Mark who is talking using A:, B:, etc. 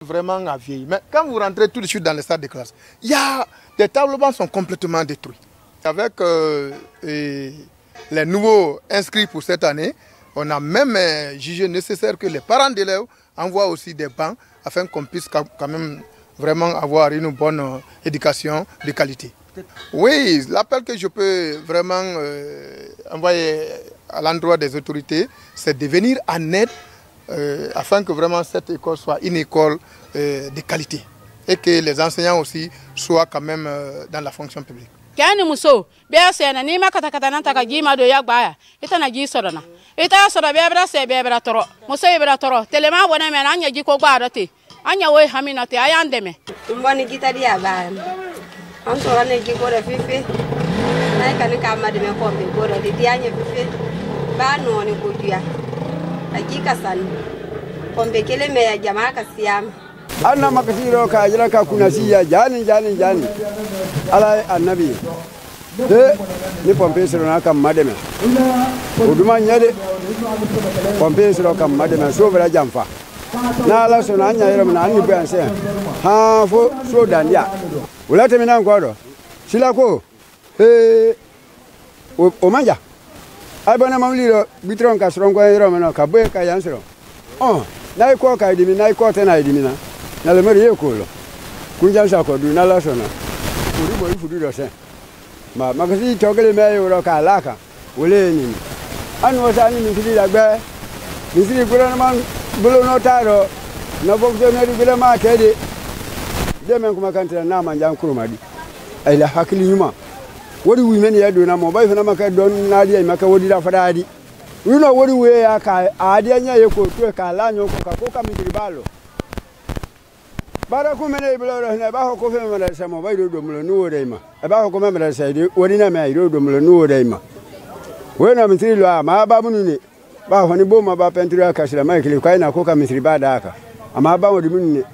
A: Vraiment à vieillir. Mais quand vous rentrez tout de suite dans les salles de classe, il y a des tables bancs sont complètement détruits. Avec les nouveaux inscrits pour cette année, on a même jugé nécessaire que les parents d'élèves envoient aussi des bancs afin qu'on puisse quand même vraiment avoir une bonne éducation de qualité. Oui, l'appel que je peux vraiment envoyer à l'endroit des autorités, c'est de venir en aide afin que vraiment cette école soit une école de qualité et que les enseignants aussi soient quand même dans la fonction publique.
B: Kani muso be se na ni makata kata nan taka gima do yagba ita na gi sorona ita sora be bra se be bra toro muso be bra toro telema wona me anya gi ko gba rote anya we hamina te ayande me
C: mboni kita dia ba on sora ne gi ko re fifi na ka ni ka ma de me ko be ko re di anya fifi ba no ni ko dia hakika sana kombe kele me ya jamaa kasiama
D: anna makasiro ka jira ka kunasiya jani ala annabi de ni pompe siro na kam mademe oduma nyade pompe siro kam mademe so bra jamfa na ala so na nya yero na ni bu anse ha fo so dandia ulate mina ngodo sila ko o manja ai bana mamliro bitron ka sro ngwa yero mena ka boy ka yansiro na ko ka idimi na ko te na idimi na le mere yekolo kunja sa ko du na la sona uri bo ifudu do se ma makasi togele me yoro ka laka wole ni anu sa ni misiri dagbe misiri gura na man bulo no taro na bo zo ne gura ma tede de men kuma kan tira na man jan kuruma di ai la hakili yuma wori wi men ya do na mo bai fa na maka don na di ai maka wodi da fada di uno wori we ya ka adi anya yeko to ka la nyo ko ka misiri balo bara ko mene iblo na ba ko fe mena sa mo ba do mulo nu reima e ba ko mena sa di wori na me ai do mulo nu reima we na misiri lo ma ba bunu ni ba ho ni bo ma ba pentri aka sira ma kile kwa na ko ka misiri ba da aka ama ba wodi mun ni